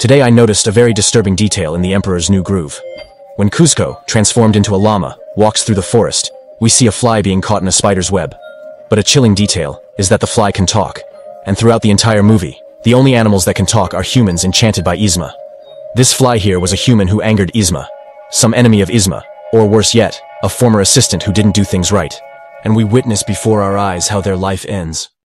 Today I noticed a very disturbing detail in the Emperor's new groove. When Kuzco, transformed into a llama, walks through the forest, we see a fly being caught in a spider's web. But a chilling detail is that the fly can talk. And throughout the entire movie, the only animals that can talk are humans enchanted by Yzma. This fly here was a human who angered Yzma, some enemy of Yzma, or worse yet, a former assistant who didn't do things right. And we witness before our eyes how their life ends.